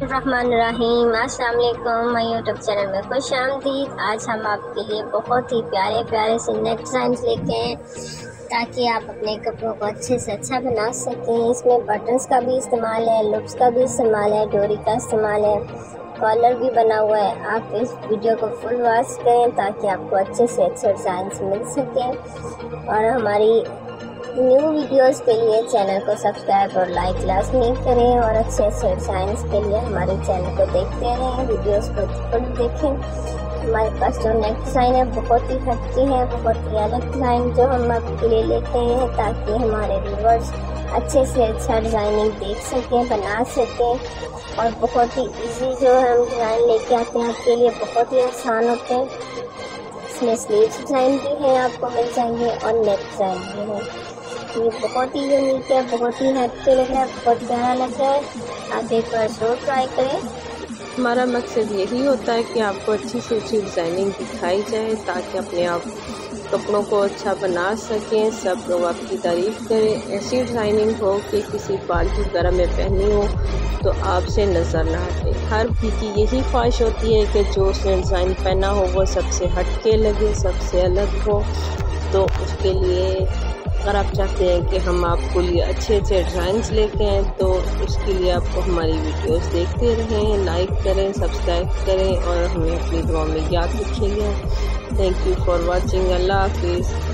रहमानिर्रहीम। अस्सलाम वालेकुम, मैं यूट्यूब चैनल में खुश आमदीद। आज हम आपके लिए बहुत ही प्यारे प्यारे से नेक डिज़ाइंस लेके हैं ताकि आप अपने कपड़ों को अच्छे से अच्छा बना सकें। इसमें बटन्स का भी इस्तेमाल है, लुप्स का भी इस्तेमाल है, डोरी का इस्तेमाल है, कॉलर भी बना हुआ है। आप इस वीडियो को फुल वॉच करें ताकि आपको अच्छे से अच्छे डिज़ाइंस मिल सकें। और हमारी न्यू वीडियोस के लिए चैनल को सब्सक्राइब और लाइक लाजमी करें और अच्छे अच्छे डिज़ाइंस के लिए हमारे चैनल को देखते रहें, वीडियोस को फुल देखें। हमारे पास जो नेक डिज़ाइन है बहुत ही हटके हैं, बहुत ही अलग डिज़ाइन जो हम आपके लिए लेते हैं ताकि हमारे व्यूअर्स अच्छे से अच्छा डिज़ाइनिंग देख सकें, बना सकें। और बहुत ही ईजी जो हम डिज़ाइन लेके आते हैं आपके लिए बहुत ही आसान होते हैं। इसमें स्लीव्स डिज़ाइन भी है, आपको मिल जाएंगे और नेक डिज़ाइन भी है। ये बहुत ही यूनिक है, बहुत ही हटके लग रहा है, बहुत प्यारा लग रहा है। आप एक बार ज़रूर ट्राई करें। हमारा मकसद यही होता है कि आपको अच्छी से अच्छी डिज़ाइनिंग दिखाई जाए ताकि अपने आप कपड़ों को अच्छा बना सकें, सब लोग आपकी तारीफ़ करें। ऐसी डिज़ाइनिंग हो कि किसी पार्टी वगैरह में पहनी हो तो आपसे नज़र ना हटे। हर भी की यही ख्वाहिश होती है कि जो उसने डिज़ाइन पहना हो वो सबसे हटके लगे, सबसे अलग हो। तो उसके लिए अगर आप चाहते हैं कि हम आपको लिए अच्छे अच्छे डिज़ाइंस लेके आएँ तो उसके लिए आपको हमारी वीडियोस देखते रहें, लाइक करें, सब्सक्राइब करें और हमें अपनी दुआ में याद रखिएगा। Thank you for watching. Allah हाफिज़।